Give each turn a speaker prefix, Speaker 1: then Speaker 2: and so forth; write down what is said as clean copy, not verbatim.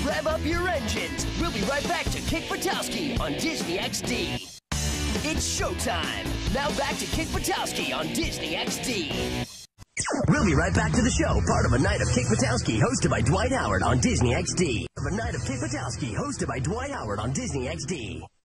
Speaker 1: rev up your engines. We'll be right back to Kick Buttowski on Disney XD. It's showtime. Now back to Kick Buttowski on Disney XD. We'll be right back to the show, part of A Night of Kick Buttowski, hosted by Dwight Howard on Disney XD. A Night of Kick Buttowski, hosted by Dwight Howard on Disney XD.